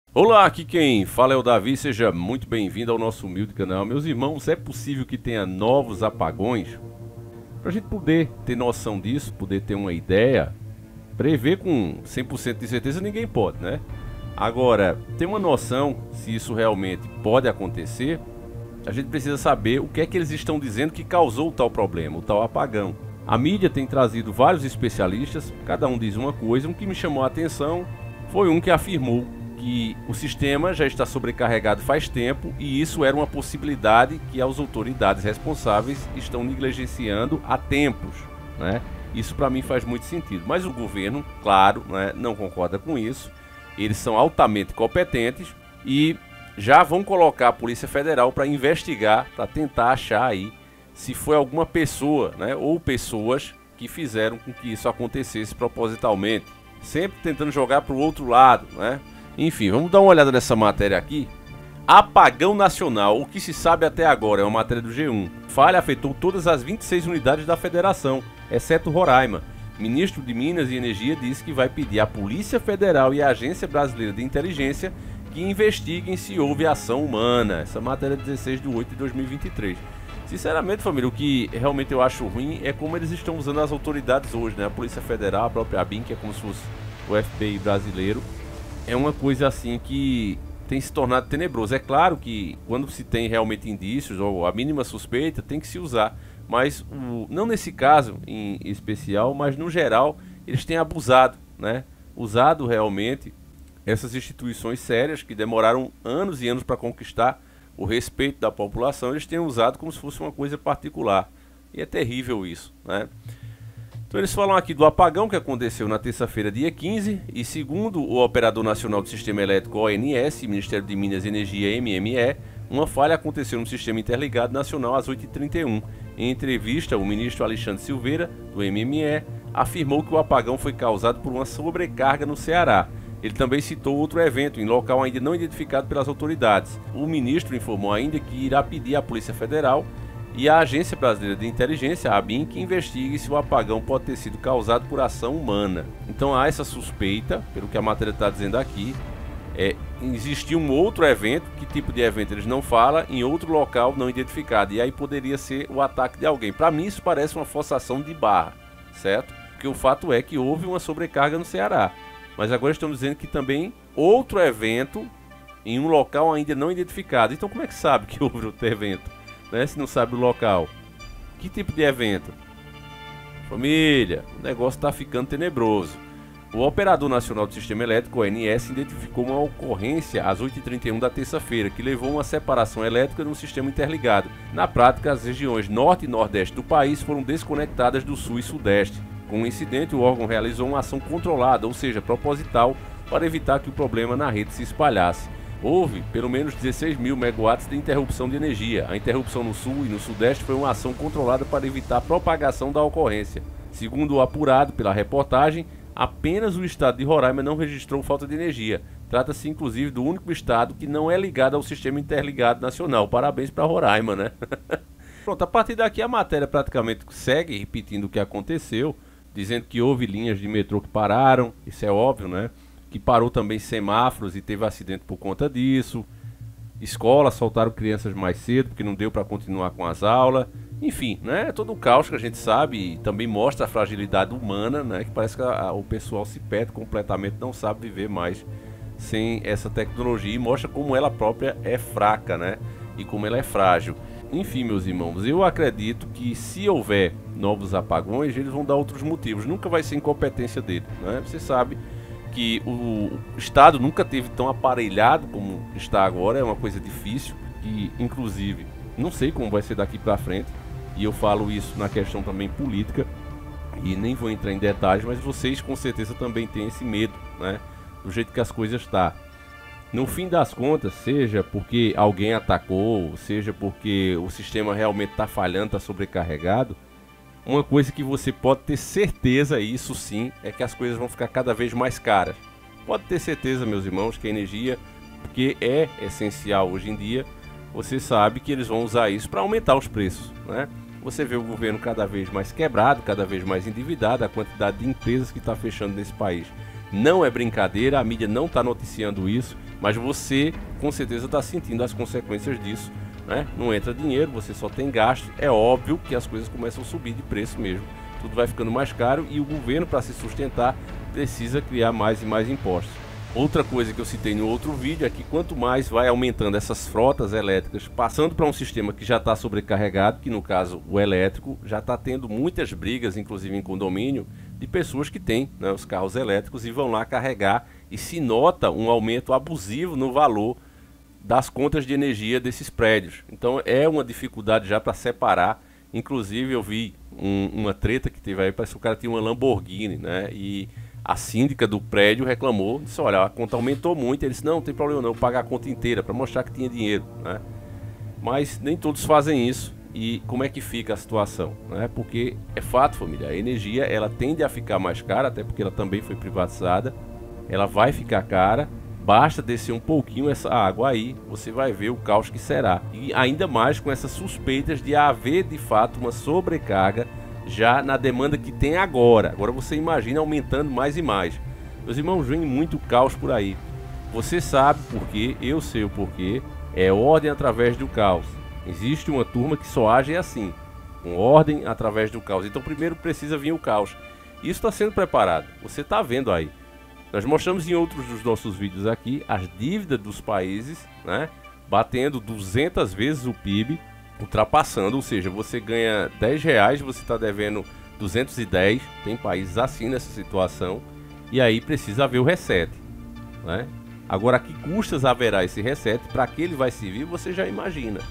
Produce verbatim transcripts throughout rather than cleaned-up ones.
Olá, aqui quem fala é o Davi, seja muito bem-vindo ao nosso humilde canal. Meus irmãos, é possível que tenha novos apagões? Para a gente poder ter noção disso, poder ter uma ideia, prever com cem por cento de certeza ninguém pode, né? Agora, ter uma noção se isso realmente pode acontecer, a gente precisa saber o que é que eles estão dizendo que causou o tal problema, o tal apagão. A mídia tem trazido vários especialistas, cada um diz uma coisa. Um que me chamou a atenção foi um que afirmou que o sistema já está sobrecarregado faz tempo e isso era uma possibilidade que as autoridades responsáveis estão negligenciando há tempos, né? Isso para mim faz muito sentido, mas o governo, claro, né, não concorda com isso. Eles são altamente competentes e já vão colocar a Polícia Federal para investigar, para tentar achar aí se foi alguma pessoa, né, ou pessoas que fizeram com que isso acontecesse propositalmente, sempre tentando jogar para o outro lado, né? Enfim, vamos dar uma olhada nessa matéria aqui. Apagão nacional, o que se sabe até agora, é uma matéria do G um. Falha afetou todas as vinte e seis unidades da federação, exceto Roraima. Ministro de Minas e Energia disse que vai pedir à Polícia Federal e à Agência Brasileira de Inteligência que investiguem se houve ação humana. Essa matéria é dezesseis de oito de dois mil e vinte e três. Sinceramente, família, o que realmente eu acho ruim é como eles estão usando as autoridades hoje, né? A Polícia Federal, a própria ABIN, que é como se fosse o F B I brasileiro. É uma coisa assim que tem se tornado tenebroso. É claro que quando se tem realmente indícios ou a mínima suspeita, tem que se usar. Mas o, não nesse caso em especial, mas no geral, eles têm abusado, né? Usado realmente essas instituições sérias que demoraram anos e anos para conquistar o respeito da população. Eles têm usado como se fosse uma coisa particular. E é terrível isso, né? Então eles falam aqui do apagão que aconteceu na terça-feira, dia quinze, e segundo o Operador Nacional do Sistema Elétrico, O N S, Ministério de Minas e Energia, M M E, uma falha aconteceu no Sistema Interligado Nacional às oito e trinta e um. Em entrevista, o ministro Alexandre Silveira, do M M E, afirmou que o apagão foi causado por uma sobrecarga no Ceará. Ele também citou outro evento em local ainda não identificado pelas autoridades. O ministro informou ainda que irá pedir à Polícia Federal e a Agência Brasileira de Inteligência, a ABIN, que investigue se o apagão pode ter sido causado por ação humana. Então há essa suspeita, pelo que a matéria está dizendo aqui, é, existiu um outro evento, que tipo de evento eles não falam, em outro local não identificado, e aí poderia ser o ataque de alguém. Para mim isso parece uma forçação de barra, certo? Porque o fato é que houve uma sobrecarga no Ceará, mas agora estamos dizendo que também outro evento em um local ainda não identificado. Então como é que sabe que houve outro evento? Né, se não sabe o local. Que tipo de evento? Família, o negócio está ficando tenebroso. O Operador Nacional do Sistema Elétrico, O N S, identificou uma ocorrência às oito e trinta e um da terça-feira, que levou a uma separação elétrica no sistema interligado. Na prática, as regiões norte e nordeste do país foram desconectadas do sul e sudeste. Com o incidente, o órgão realizou uma ação controlada, ou seja, proposital, para evitar que o problema na rede se espalhasse. Houve pelo menos dezesseis mil megawatts de interrupção de energia. A interrupção no sul e no sudeste foi uma ação controlada para evitar a propagação da ocorrência. Segundo o apurado pela reportagem, apenas o estado de Roraima não registrou falta de energia. Trata-se inclusive do único estado que não é ligado ao Sistema Interligado Nacional. Parabéns para Roraima, né? Pronto, a partir daqui a matéria praticamente segue repetindo o que aconteceu, dizendo que houve linhas de metrô que pararam, isso é óbvio, né? Que parou também semáforos e teve acidente por conta disso. Escolas soltaram crianças mais cedo porque não deu para continuar com as aulas. Enfim, né? Todo o caos que a gente sabe e também mostra a fragilidade humana, né? Que parece que a, a, o pessoal se perde completamente, não sabe viver mais sem essa tecnologia e mostra como ela própria é fraca, né? E como ela é frágil. Enfim, meus irmãos, eu acredito que se houver novos apagões, eles vão dar outros motivos. Nunca vai ser incompetência dele, né? Você sabe que o Estado nunca teve tão aparelhado como está agora, é uma coisa difícil, que inclusive não sei como vai ser daqui para frente, e eu falo isso na questão também política, e nem vou entrar em detalhes, mas vocês com certeza também têm esse medo, né, do jeito que as coisas estão. No fim das contas, seja porque alguém atacou, seja porque o sistema realmente está falhando, está sobrecarregado, uma coisa que você pode ter certeza, isso sim, é que as coisas vão ficar cada vez mais caras. Pode ter certeza, meus irmãos, que a energia, que é essencial hoje em dia, você sabe que eles vão usar isso para aumentar os preços, né? Você vê o governo cada vez mais quebrado, cada vez mais endividado, a quantidade de empresas que está fechando nesse país não é brincadeira, a mídia não está noticiando isso, mas você com certeza está sentindo as consequências disso, né? Não entra dinheiro, você só tem gasto, é óbvio que as coisas começam a subir de preço mesmo, tudo vai ficando mais caro e o governo, para se sustentar, precisa criar mais e mais impostos. Outra coisa que eu citei no outro vídeo é que quanto mais vai aumentando essas frotas elétricas, passando para um sistema que já está sobrecarregado, que no caso o elétrico, já está tendo muitas brigas, inclusive em condomínio, de pessoas que têm, né, os carros elétricos e vão lá carregar, e se nota um aumento abusivo no valor das contas de energia desses prédios. Então é uma dificuldade já para separar. Inclusive eu vi um, uma treta que teve aí, parece que o cara tinha uma Lamborghini, né, e a síndica do prédio reclamou, disse, olha, a conta aumentou muito. Ele disse, não, não tem problema não, eu pago a conta inteira, para mostrar que tinha dinheiro, né? Mas nem todos fazem isso. E como é que fica a situação, né? Porque é fato, família, a energia ela tende a ficar mais cara, até porque ela também foi privatizada. Ela vai ficar cara, basta descer um pouquinho essa água aí, você vai ver o caos que será. E ainda mais com essas suspeitas de haver de fato uma sobrecarga já na demanda que tem agora. Agora você imagina aumentando mais e mais. Meus irmãos, vem muito caos por aí. Você sabe por quê, eu sei o porquê. É ordem através do caos. Existe uma turma que só age assim, com ordem através do caos. Então primeiro precisa vir o caos. Isso está sendo preparado, você está vendo aí. Nós mostramos em outros dos nossos vídeos aqui as dívidas dos países, né, batendo duzentas vezes o P I B, ultrapassando, ou seja, você ganha dez reais, você está devendo duzentos e dez, tem países assim nessa situação, e aí precisa haver o reset, né? Agora, a que custas haverá esse reset, para que ele vai servir, você já imagina.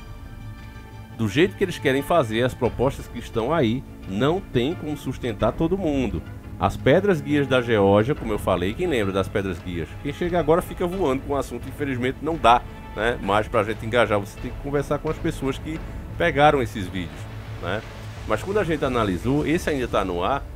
Do jeito que eles querem fazer, as propostas que estão aí, não tem como sustentar todo mundo. As pedras guias da Geórgia, como eu falei, quem lembra das pedras guias? Quem chega agora fica voando com o assunto, infelizmente não dá, né? Mas para a gente engajar, você tem que conversar com as pessoas que pegaram esses vídeos, né? Mas quando a gente analisou, esse ainda está no ar,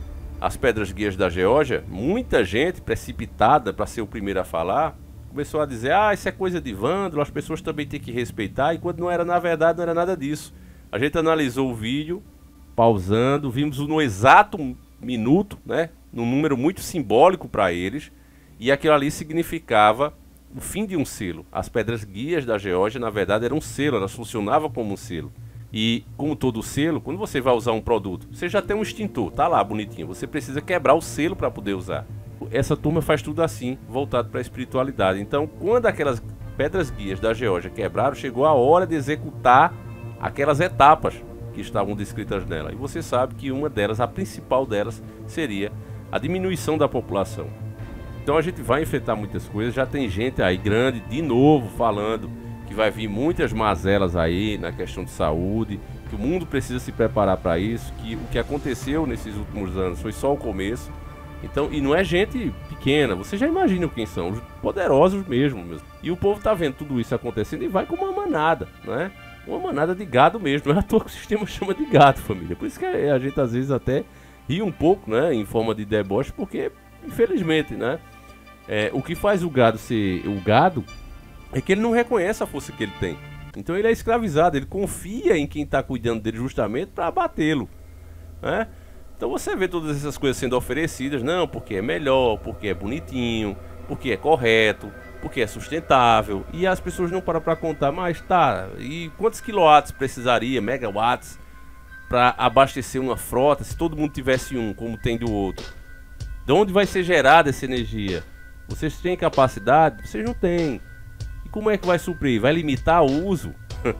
as pedras guias da Geórgia, muita gente precipitada para ser o primeiro a falar, começou a dizer, ah, isso é coisa de vândalo, as pessoas também têm que respeitar, e quando não era, na verdade, não era nada disso. A gente analisou o vídeo, pausando, vimos no exato minuto, né, num número muito simbólico para eles, e aquilo ali significava o fim de um selo. As pedras guias da Geórgia, na verdade, eram um selo, elas funcionavam como um selo. E, como todo selo, quando você vai usar um produto, você já tem um extintor, tá lá bonitinho, você precisa quebrar o selo para poder usar. Essa turma faz tudo assim, voltado para a espiritualidade. Então, quando aquelas pedras guias da Geórgia quebraram, chegou a hora de executar aquelas etapas que estavam descritas nela. E você sabe que uma delas, a principal delas, seria a diminuição da população. Então a gente vai enfrentar muitas coisas, já tem gente aí grande, de novo, falando que vai vir muitas mazelas aí na questão de saúde, que o mundo precisa se preparar para isso, que o que aconteceu nesses últimos anos foi só o começo. Então, e não é gente pequena, você já imagina quem são, os poderosos mesmo, mesmo. E o povo tá vendo tudo isso acontecendo e vai com uma manada, né? Uma manada de gado mesmo, não é à toa que o sistema chama de gado, família. Por isso que a gente às vezes até ri um pouco, né, em forma de deboche, porque, infelizmente, né, é, o que faz o gado ser o gado é que ele não reconhece a força que ele tem. Então ele é escravizado, ele confia em quem está cuidando dele justamente para abatê-lo, né? Então você vê todas essas coisas sendo oferecidas, não, porque é melhor, porque é bonitinho, porque é correto, porque é sustentável, e as pessoas não param para contar, mas tá, e quantos quilowatts precisaria, megawatts, para abastecer uma frota, se todo mundo tivesse um, como tem do outro? De onde vai ser gerada essa energia? Vocês têm capacidade? Vocês não têm. E como é que vai suprir? Vai limitar o uso?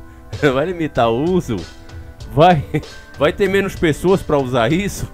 Vai limitar o uso? Vai, vai ter menos pessoas para usar isso?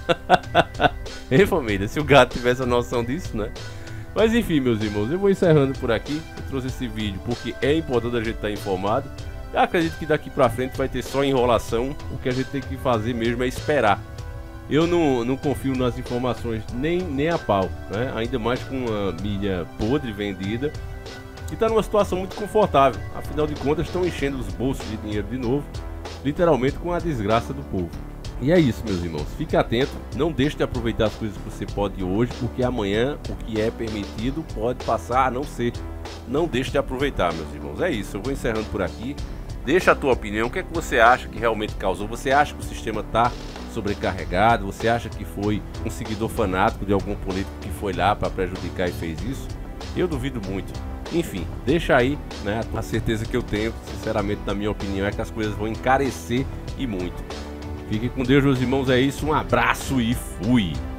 Hein, família? Se o gato tivesse a noção disso, né? Mas enfim, meus irmãos, eu vou encerrando por aqui. Eu trouxe esse vídeo porque é importante a gente estar informado. Eu acredito que daqui pra frente vai ter só enrolação. O que a gente tem que fazer mesmo é esperar. Eu não, não confio nas informações nem, nem a pau, né? Ainda mais com uma milha podre vendida, que está numa situação muito confortável. Afinal de contas, estão enchendo os bolsos de dinheiro de novo, literalmente com a desgraça do povo. E é isso, meus irmãos, fique atento, não deixe de aproveitar as coisas que você pode hoje, porque amanhã o que é permitido pode passar a não ser. Não deixe de aproveitar, meus irmãos. É isso, eu vou encerrando por aqui. Deixa a tua opinião, o que é que você acha que realmente causou? Você acha que o sistema está sobrecarregado? Você acha que foi um seguidor fanático de algum político que foi lá para prejudicar e fez isso? Eu duvido muito. Enfim, deixa aí, né? A certeza que eu tenho, sinceramente, na minha opinião, é que as coisas vão encarecer e muito. Fiquem com Deus, meus irmãos, é isso, um abraço e fui!